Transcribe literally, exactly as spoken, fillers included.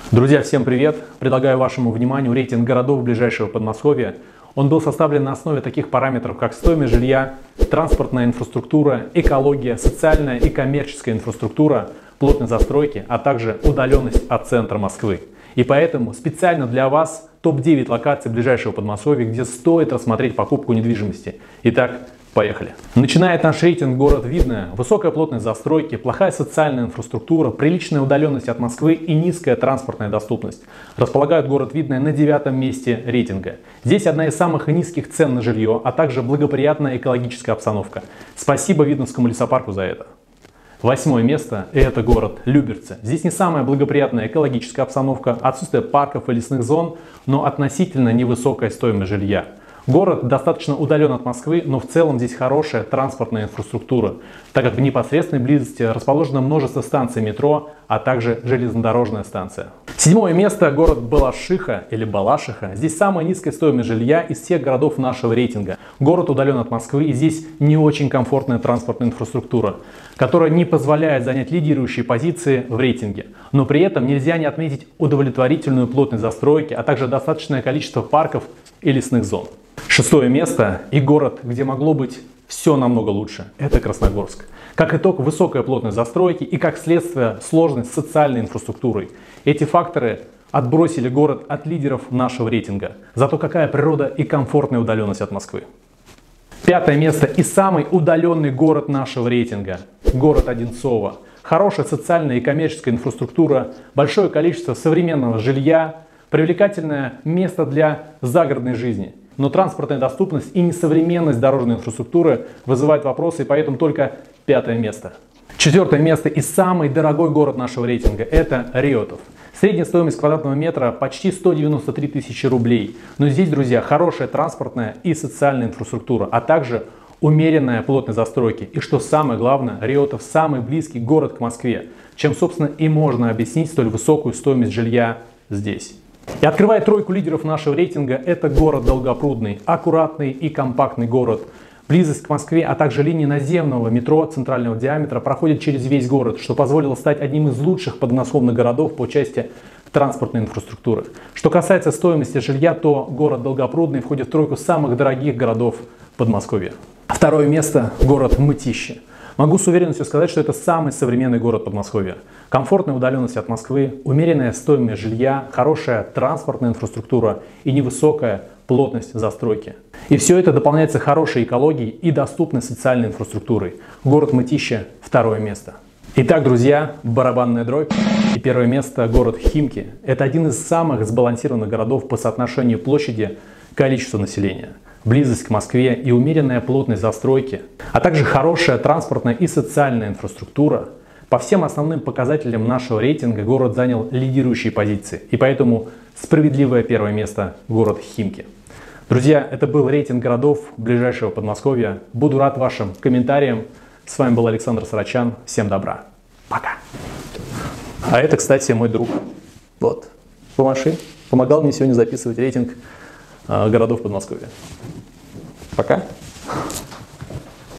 Друзья, всем привет! Предлагаю вашему вниманию рейтинг городов ближайшего Подмосковья. Он был составлен на основе таких параметров, как стоимость жилья, транспортная инфраструктура, экология, социальная и коммерческая инфраструктура, плотность застройки, а также удаленность от центра Москвы. И поэтому специально для вас топ девять локаций ближайшего Подмосковья, где стоит рассмотреть покупку недвижимости. Итак, поехали. Начинает наш рейтинг город Видное. Высокая плотность застройки, плохая социальная инфраструктура, приличная удаленность от Москвы и низкая транспортная доступность располагают город Видное на девятом месте рейтинга. Здесь одна из самых низких цен на жилье, а также благоприятная экологическая обстановка. Спасибо Видновскому лесопарку за это. Восьмое место – это город Люберцы. Здесь не самая благоприятная экологическая обстановка, отсутствие парков и лесных зон, но относительно невысокая стоимость жилья. Город достаточно удален от Москвы, но в целом здесь хорошая транспортная инфраструктура, так как в непосредственной близости расположено множество станций метро, а также железнодорожная станция. Седьмое место – город Балашиха или Балашиха. Здесь самая низкая стоимость жилья из всех городов нашего рейтинга. Город удален от Москвы, и здесь не очень комфортная транспортная инфраструктура, которая не позволяет занять лидирующие позиции в рейтинге. Но при этом нельзя не отметить удовлетворительную плотность застройки, а также достаточное количество парков и лесных зон. Шестое место и город, где могло быть все намного лучше. Это Красногорск. Как итог, высокая плотность застройки и как следствие сложность социальной инфраструктуры. Эти факторы отбросили город от лидеров нашего рейтинга. Зато какая природа и комфортная удаленность от Москвы. Пятое место и самый удаленный город нашего рейтинга. Город Одинцово. Хорошая социальная и коммерческая инфраструктура, большое количество современного жилья, привлекательное место для загородной жизни. Но транспортная доступность и несовременность дорожной инфраструктуры вызывают вопросы, и поэтому только пятое место. Четвертое место и самый дорогой город нашего рейтинга – это Реутов. Средняя стоимость квадратного метра почти сто девяносто три тысячи рублей. Но здесь, друзья, хорошая транспортная и социальная инфраструктура, а также умеренная плотность застройки. И что самое главное, Реутов – самый близкий город к Москве, чем, собственно, и можно объяснить столь высокую стоимость жилья здесь. И открывая тройку лидеров нашего рейтинга, это город Долгопрудный, аккуратный и компактный город. Близость к Москве, а также линии наземного метро центрального диаметра проходят через весь город, что позволило стать одним из лучших подмосковных городов по части транспортной инфраструктуры. Что касается стоимости жилья, то город Долгопрудный входит в тройку самых дорогих городов Подмосковья. Второе место – город Мытищи. Могу с уверенностью сказать, что это самый современный город Подмосковья. Комфортная удаленность от Москвы, умеренная стоимость жилья, хорошая транспортная инфраструктура и невысокая плотность застройки. И все это дополняется хорошей экологией и доступной социальной инфраструктурой. Город Мытищи – второе место. Итак, друзья, барабанная дробь. И первое место – город Химки. Это один из самых сбалансированных городов по соотношению площади к количеству населения. Близость к Москве и умеренная плотность застройки, а также хорошая транспортная и социальная инфраструктура. По всем основным показателям нашего рейтинга город занял лидирующие позиции, и поэтому справедливое первое место – город Химки. Друзья, это был рейтинг городов ближайшего Подмосковья. Буду рад вашим комментариям. С вами был Александр Сарачан. Всем добра. Пока. А это, кстати, мой друг. Вот. Помаши. Помогал мне сегодня записывать рейтинг городов Подмосковья. Пока.